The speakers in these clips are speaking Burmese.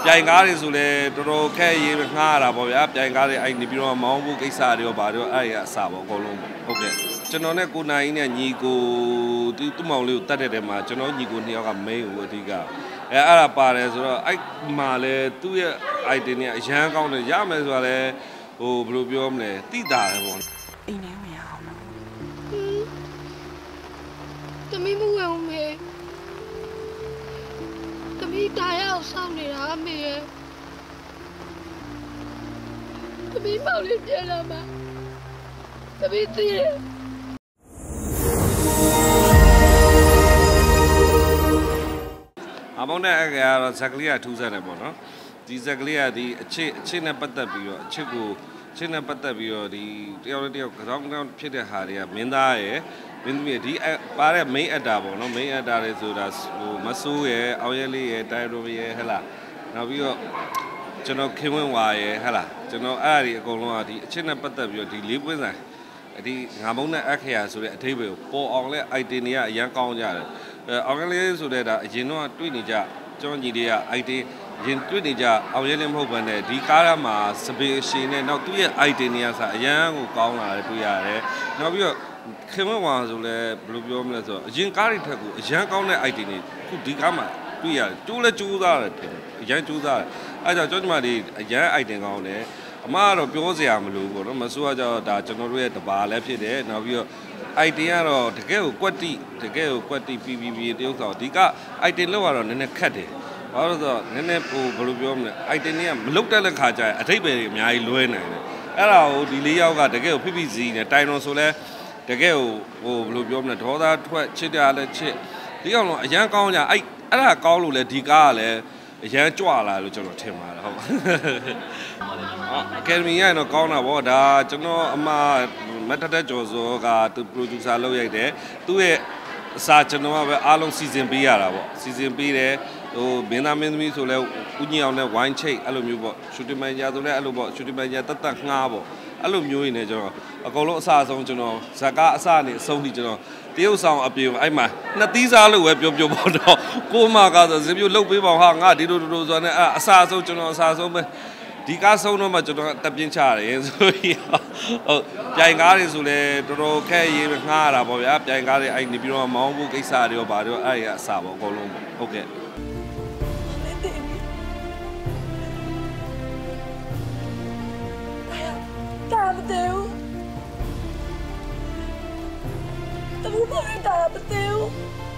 ပြိုင်ကားတွေဆိုလဲတော်တော်ခက်ရေးငှားရတာပေါ့ဗျာပြိုင်ကားတွေအဲ့နေပြီးတော့မောင်းဖို့ကိစ္စတွေရောဘာတွေရောအဲ့ဒီကအစားပေါ့အကုန်လုံးဟုတ်ကဲ့ကျွန်တော်နဲ့ကိုနိုင်နဲ့ညီကိုသူ့မောင်လေးကိုတတ်တဲ့တဲမှာကျွန်တော်ညီကို2ယောက်က main ကိုအဓိကအဲ့ဒါပါတယ်ဆိုတော့အဲ့မှာလဲသူ့ရဲ့ item တွေအရန်ကောင်းတယ်ရမယ်ဆိုတာလဲဟိုဘယ်လိုပြောမလဲတိတာတယ်ပေါ့အိမ်ထဲဝင်ရအောင်သမီးမဝင်ဘူးမေသမီးတားရအောင်စောင့်နေတာမေရဲ့သမီးမောင်လေးပြန်လာမှာသမီးသိတယ်အမောင်းနဲ့အဲ့ကတော့ဇက်ကလေးကထူးဆန်းတယ်ပေါ့နော်ဒီဇက်ကလေးကဒီအချစ်နဲ့ပတ်သက်ပြီးတော့အချစ်နဲ့ပတ်သက်ပြီးတော့ဒီတယောက်နဲ့တယောက်ကြောင်းဖြစ်တဲ့ဟာတွေကမင်းသားရယ်မင်းသမီးဒီပါတဲ့ main actor ပေါ့နော် main actor တွေဆိုတာဟိုမဆိုးရယ်အောင်ရဲလေးရယ်တိုင်ရိုရယ်ဟဲ့လားနောက်ပြီးတော့ကျွန်တော်ခင်ဝင်းဝါရယ်ဟဲ့လားကျွန်တော်အဲ့အရာဒီအကုန်လုံးကဒီအချစ်နဲ့ပတ်သက်ပြီးတော့ဒီလေးပွင့်ဆိုင်ဒီငါမုန်းတဲ့အခရာဆိုတဲ့အထိပ္ပယ်ကိုပေါ်အောင်လဲ item တွေကအရန်ကောင်းကြတယ်အောင်ရဲလေးဆိုတဲ့ဒါအရင်တော့တွေ့နေကြကျွန်တော်ညီတွေက item ရင်တွေ့နေကြအောင်ရဲလေးမဟုတ်ဘဲနဲ့ဒီကားရမှာစပင်အရှင်နဲ့နောက်သူ့ရဲ့ item တွေကစအရန်ကိုကောင်းလာတယ်တွေ့ရတယ်နောက်ပြီးတော့ခင်မဝါဆိုလဲဘယ်လိုပြောမလဲဆိုတော့အရင်ကားတွေထက်ကိုအရန်ကောင်းတဲ့ item တွေခုဒီကားမှာတွေ့ရတယ်ကျိုးလဲကျိုးသားတယ်ထင်တယ်အရန်ကျိုးသားတယ်အဲကြောင့်ကျွန်တော်ဒီအရန် item ကောင်းတယ်အမကတော့ပြောစရာမလိုဘူးပေါ့နော်မဆိုးကြတော့ဒါကျွန်တော်တို့ရဲ့တဘာလည်းဖြစ်တယ်နောက်ပြီးတော့ item ကတော့တကယ်ကိုကွက်တိပြီးတရုပ်ဆောင်ဒီက item လောက်ကတော့နည်းနည်းခက်တယ်ဘာလို့ဆိုတော့နည်းနည်းပိုဘယ်လိုပြောမလဲ item တွေကမလုတ်တက်တဲ့ခါကျရင်အထိပ္ပယ်တွေအများကြီးလွဲနိုင်တယ်အဲ့ဒါကိုဒီ၄ယောက်ကတကယ်ကိုဖိစီနဲ့တိုင်တော်ဆိုလဲတကယ်ကိုဟိုဘယ်လိုပြောမလဲဒေါသထွက်ချစ်တယ်လည်းချစ်ဒီကောင်တော့အရန်ကောင်းကြအဲ့ဒါကောင်းလို့လဲဒီကားကလည်းအရန်ကြွလာလို့ကျွန်တော်ထင်ပါတယ်ဟုတ်အကယ်ဒမီရဲ့တော့ကောင်းတာဗောဒါကျွန်တော်အမမတ်တက်ကျော်စောကသူ producer လုပ်ရိုက်တယ်သူ့ရဲ့အစားကျွန်တော်ကပဲအားလုံးစီစဉ်ပေးရတာဗောစီစဉ်ပေးတယ်ဟိုမင်းသားမင်းသမီးဆိုလဲဦးညီအောင်နဲ့ဝိုင်းချိတ်အဲ့လိုမျိုးဗောရှူတင်မန်ညာဆိုလဲအဲ့လိုဗောရှူတင်မန်ညာတတ်ငှားဗောအဲ့လိုမျိုးရင်းနေကျွန်တော်အကုန်လုံးအစားဆုံးကျွန်တော်ဇက်ကအစနေအဆုံးထိကျွန်တော်တရုတ်ဆောင်အပြေအဲ့မှာနှစ်သီးစားလို့ပဲပြောပေါ့တော့ကိုမကဆိုဇင်ပြလုတ်ပေးပါဟာငါဒီလိုဆိုနေအစားဆုံးကျွန်တော်အစားဆုံးပဲဒီကားဆုံးတော့မှကျွန်တော်တက်ပြင်းချရတယ်ဆိုပြီးဟုတ်ပြိုင်ကားတွေဆိုလဲတော်တော်ခက်ရေးငှားရတာပေါ့ဗျာပြိုင်ကားတွေအဲ့နေပြီးတော့မောင်းဖို့ကိစ္စတွေရောဘာတွေရောအဲ့ဒီကအစားပေါ့အကုန်လုံးဟုတ်ကဲ့တာမတဲဘူးတမူးပေါ်တာမတဲဘူး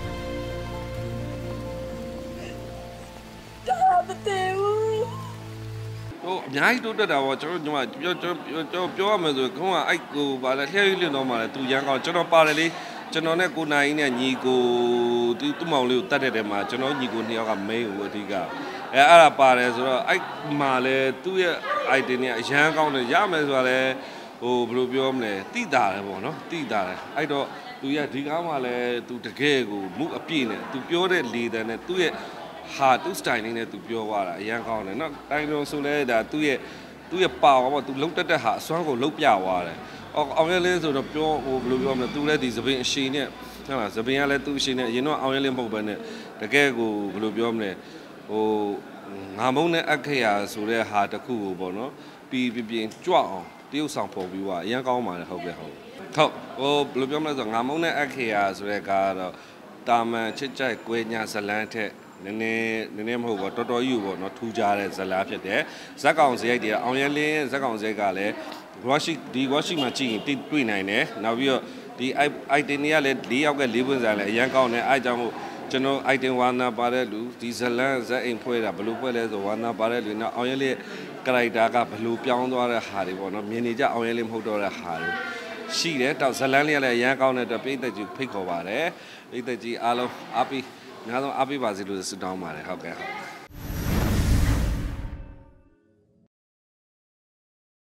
တာမတဲဘူးဟိုအများကြီးတိုးတက်တာပေါ့ကျွန်တော်ပြောရမယ်ဆိုခုံးကအဲ့ကိုဗာလဲလျှက်ရွေးလွတ်တော့မှလဲသူရန်ကောင်းကျွန်တော်ပါတယ်လေကျွန်တော်နဲ့ကိုနိုင်နဲ့ညီကိုသူ့မောင်လေးကိုတတ်တဲ့တဲမှာကျွန်တော်ညီကို2ယောက်က main ကိုအဓိကအဲ့ဒါပါတယ်ဆိုတော့အဲ့မှာလဲသူ့ရဲ့ item တွေအရန်ကောင်းတယ်ရမယ်ဆိုတာလဲဟိုဘယ်လိုပြောမလဲတိတာတယ်ပေါ့နော်တိတာတယ်အဲ့တော့သူရဒီကားမှာလဲသူတကယ်ကိုမုအပြည့်နဲ့သူပြောတဲ့လေတန်းနဲ့သူ့ရဲ့ဟာသူ style လေးနဲ့သူပြောသွားတာအရန်ကောင်းတယ်နော်တိုင်တော်ဆိုလဲဒါသူ့ရဲ့ပါပေါ့သူလုံးတက်တဲ့ဟာအစွမ်းကိုလုံးပြသွားတယ်အောင်ရဲလေးဆိုတော့ပြောဟိုဘယ်လိုပြောမလဲသူလည်းဒီသပင်အရှိနဲ့ဟုတ်လားသပင်ကလည်းသူ့အရှိနဲ့အရင်တော့အောင်ရဲလေးမဟုတ်ဘဲနဲ့တကယ်ကိုဘယ်လိုပြောမလဲဟိုငါမုန်းတဲ့အခရာဆိုတဲ့ဟာတစ်ခုကိုပေါ့နော်ပြီးပြင်းကြွအောင်တရုပ်ဆောင်ပုံပြီးသွားအရန်ကောင်းပါတယ်ဟုတ်ကဲ့ဟုတ်ဟိုဘယ်လိုပြောမလဲဆိုငါမုန်းတဲ့အခရာဆိုတဲ့ကားတော့တာမန်ချစ်ကြိုက်ကွဲညာဇလန်းထက်နည်းနည်းမဟုတ်ဘူးတော်တော်ကြီးပေါ့နော်ထူးခြားတဲ့ဇလားဖြစ်တယ်ဇက်ကောင်စရိုက်တွေအောင်ရဲလင်းဇက်ကောင်စရိုက်ကလည်းဝါရှိမှာကြည့်ရင်တွေ့နိုင်တယ်နောက်ပြီးတော့ဒီ item တွေကလည်း၄ယောက်က၄ပွင့်ဆိုင်လည်းအရန်ကောင်းတယ်အဲအကြောင်းမို့ကျွန်တော် item ဝါနာပါတဲ့လူဒီဇလန်ဇက်အိမ်ဖွဲ့တာဘယ်လိုဖွဲ့လဲဆိုဝါနာပါတဲ့လူနောက်အောင်ရဲလေး character ကဘယ်လိုပြောင်းသွားတဲ့ဟာတွေပေါ့နော်မြင်နေကြအောင်ရဲလေးမဟုတ်တော့တဲ့ဟာတွေရှိတယ်တောက်ဇလန်လေးကလည်းအရန်ကောင်းတဲ့အတွက်ပြည်သက်ကြီးဖိတ်ခေါ်ပါတယ်ပြည်သက်ကြီးအားလုံးအားပေးများဆုံးအားပေးပါစေလို့ဆုတောင်းပါတယ်ဟုတ်ကဲ့ဟုတ်